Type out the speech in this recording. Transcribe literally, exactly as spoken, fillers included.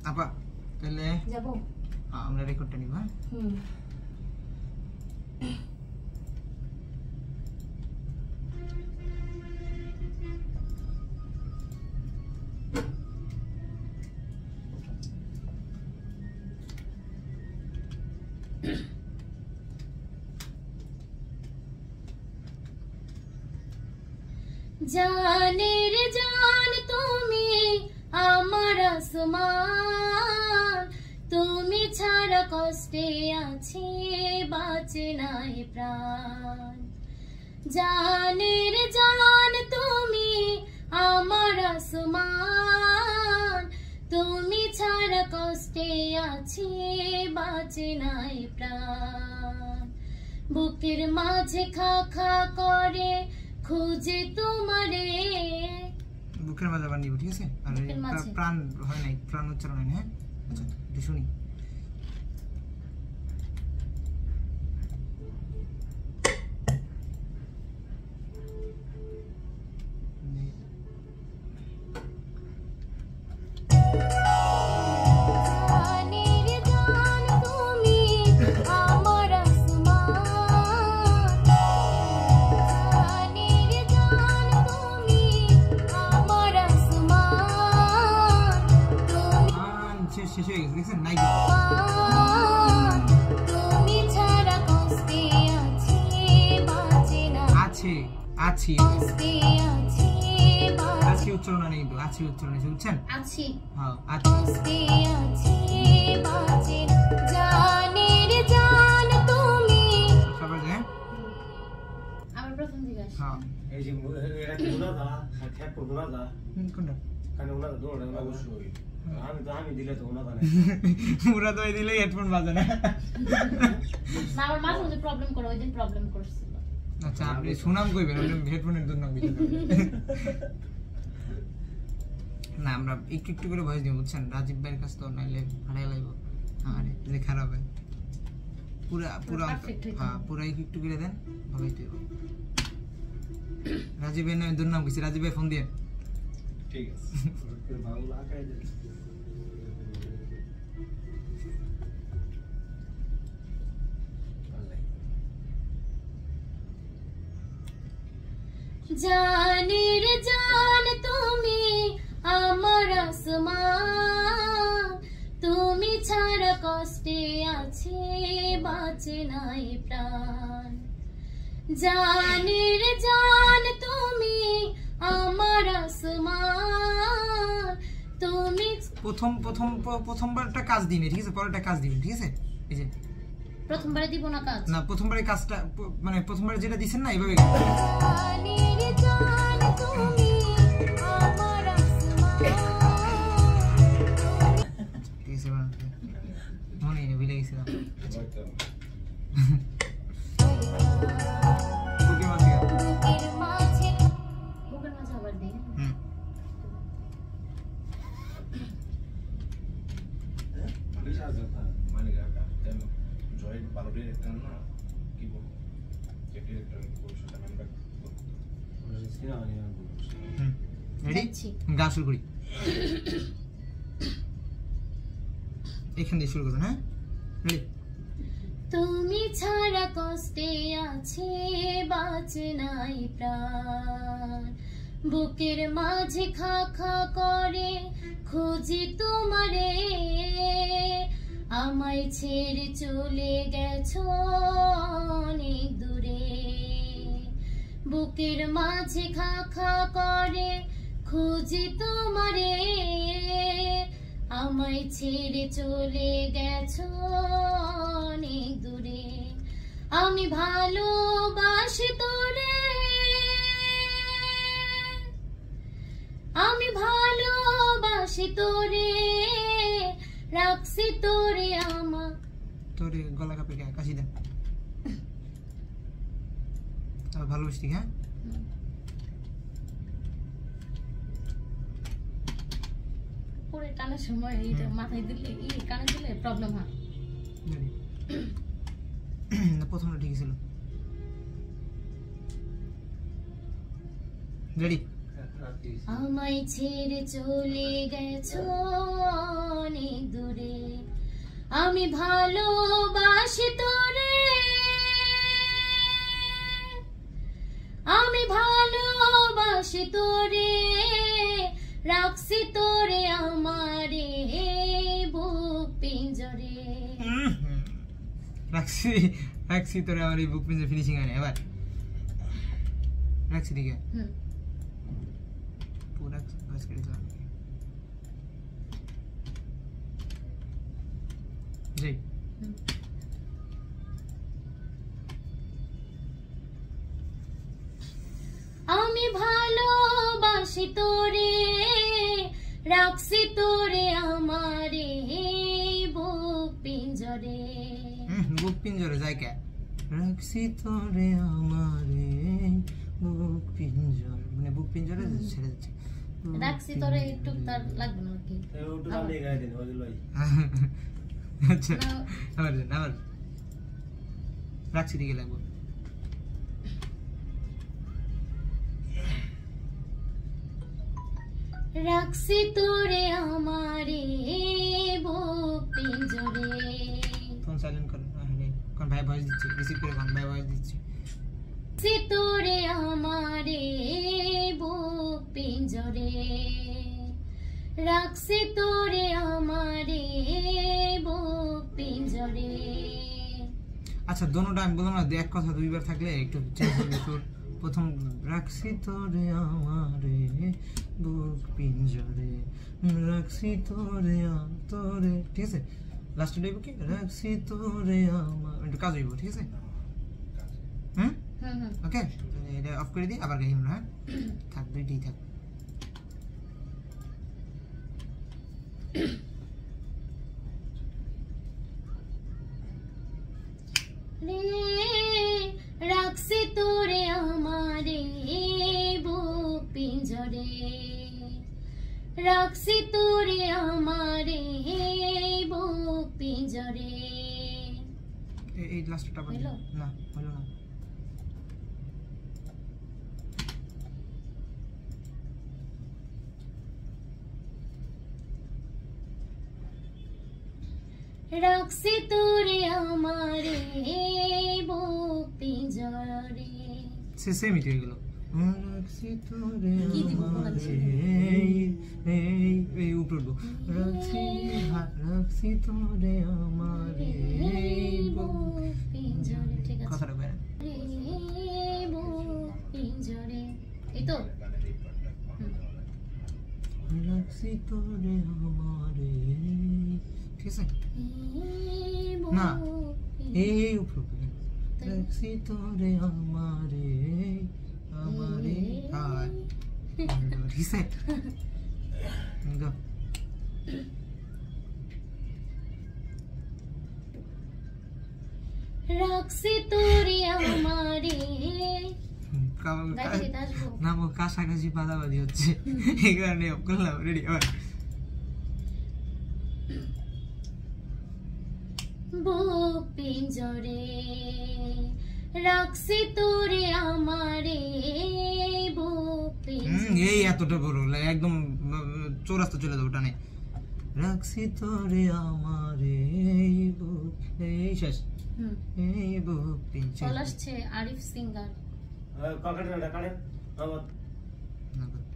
আপা তাহলে যাব আমরা রেকর্ডটা নিব হ্যাঁ হুম জানে রে জান তুমি আমার আসমান তুমি ছাড়া কষ্টে আছি বাঁচে নাই প্রাণ জানে রে জান তুমি আমার আসমান তুমি ছাড়া কষ্টে আছি বাঁচে নাই প্রাণ বুকের মাঝে খা খা করে খুঁজে তোমারে বুকের মাঝে বানিয়ে ঠিক আছে আর প্রাণ হয় নাই প্রাণ উচ্চারণ হয় না হ্যাঁ আচ্ছা একটু শুনি শেষ হয়ে গেছে দেখছেন নাই তুমি ছাড়া কষ্টে আছি বাঁচে না আছে আছি কষ্টে আছি আছি উচ্চারণ নেই কিন্তু আছি উচ্চারণ আছে বুঝছেন আছি হ্যাঁ কষ্টে আছি বাঁচে না জানে রে জান তুমি সবাই যায় আমার প্রথম দিকে আসে হ্যাঁ এই যে এরা কি বলা দা খেপ করব না দা কোনটা কারণ ওনা দৌড়ে না অবশ্যই আমি তো আমি দিলে তো ওনা দা না পুরা দই দিলে হেডফোন বাজে না না আমার মাঝে মাঝে প্রবলেম করে ওই দিন প্রবলেম করছিল আচ্ছা আপনি সুনাম কইবেন ওই হেডফোনের জন্য বিল না আমরা একটু একটু করে ভয়েস দিব বুঝছেন রাজীব ভাইয়ের কাছে তো নাইলে হারাই লাগবে আরে যে খারাপ হয় পুরা পুরা হ্যাঁ পুরা একটু একটু করে দেন ভাবেই তো রাজীব ভাই নামে দুর্নাম কইছি রাজীব ভাই ফোন দিয়ে ঠিক আছে ভালো লাগাই দে জানি রে জান তুমি আমার আসমান তুমি ছাড়া কষ্টে আছি বাঁচে নাই প্রাণ জানি রে জান তুমি আমার আসমান তুমি প্রথম প্রথম প্রথমবারটা কাজ দিনে ঠিক আছে পরেরটা কাজ দিবেন ঠিক আছে এই যে প্রথমবারে দিব না কাজ না প্রথমবারে কাজটা মানে প্রথমবারে যেটা দিবেন না এইভাবে জানি রে জান তুমি আমার আসমান ঠিক আছে মনে নেই ভুলে গেছিলাম বুকের মাঝে বুকের মাঝে বুকের মাঝে আবার দিই হুম আমি সাজা মানে গাটা দেন জয়েন্ট বারোটি একটা না কি বলবো যেটি একটা পরিষদটা মেম্বার ওরা সিনা আনি না হুম রেডি গান শুরু করি এখান দিয়ে শুরু করুন হ্যাঁ রেডি তুমি ছাড়া কষ্টে আছে বাঁচে নাই প্রাণ বুকের মাঝে খা খা করে খুঁজি তোমারে আমায় ছেড়ে চলে গেছো অনেক দূরে বুকের মাঝে খা খা করে খুঁজি তোমারে আমায় ছেড়ে চলে গেছো অনেক দূরে আমি ভালোবাসি তোরে আমি ভালোবাসি তোরে রাখছি তোরে আমার তোরে গলা কাপে কাশি দেন আর ভালোবাসি হ্যাঁ পরে টানার সময় এইটা মাথায় দিলে এই কানে দিলে প্রবলেম হয় না প্রথমটা ঠিক ছিল রেডি আমায় ছেড়ে চলে গেছো অনেক আমি ভালোবাসি তোরে, আমি ভালোবাসি তোরে, রাখছি তোরে আমারে বুক পিঞ্জরে। রাখছি রাখছি তোরে আমার এই বুক পিঞ্জরে ফিনিশিং আনে এবার রাখছি দিকে হুম পুরা বাস করে দিলাম জি আমি ভালোবাসি তোরে, রাখছি তোরে আমারে বুক পিঞ্জরে। বুক পিঞ্জরে যায় কে রাখছি তোরে আমারে বুক পিঞ্জরে মানে বুক পিঞ্জরে ছেড়ে দিচ্ছে রাখছি তোরে একটু তার লাগবে না কি ওটা গানে গায় দেন ওই ভাই আচ্ছা আবার আবার রাখছি দিকে লাগবে রাখছি তোরে আমারে বুক পিঞ্জরে। ফোন সাইলেন্ট করো হ্যাঁ কোন ভাই ভয়েস দিচ্ছে রিসিভ করে কোন ভাই ভয়েস দিচ্ছে রাখছি তোরে আমারে বুক পিঞ্জরে, রাখছি তোরে আমারে বুক পিঞ্জরে। আচ্ছা দোনোটা আমি বললাম না এক কথা দুইবার থাকলে একটু চেঞ্জ হবে তোর প্রথম রাখছি তোরে আমারে বুক পিঞ্জরে রাখছি তোরে তোরে ঠিক আছে লাস্টে দেব কি রাখছি তোরে আমার একটু কাজ হইব ঠিক আছে হুম হুম হুম ওকে এটা অফ করে দিই আবার গাইম না থাক দুইটাই থাক রে রাখছি তোরে আমারে বুক পিঞ্জরে, রাখছি তোরে আমারে বুক পিঞ্জরে। এই লাস্টটা হইলো? না হলো না রাখছি তোরে আমারে বুক পিঞ্জরে। সে সেম ইট হয়ে গেল রাখছি তোরে কি দিব আমারে এই এই উপর উঠবো রাখছি রাখছি তোরে আমারে বুক পিঞ্জরে ঠিক আছে কথাটা কয় না বুক পিঞ্জরে এই তো গানের এই পার্টটা রাখছি তোরে আমারে ঠিক আছে না এই এই উপর উঠবো রাখছি তোরে আমারে আমারে আর ঠিক আছে গো রাখছি তোরে আমারে না মো কাছাকাছি বাদাবাদি হচ্ছে এই কারণে অফ করলাম রেডি আবার বুক পিঞ্জরে রাখছি তোরে আমারে বুক পিঞ্জরে। এই এতটা বড় একদম চৌরাস্তা চলে যাবো টানে রাখছি তোরে আমারে বুক এই শেষ এই বুক পিঞ্জরে চলে আসছে আরিফ সিঙ্গার কাকাটা কাকাটা আবার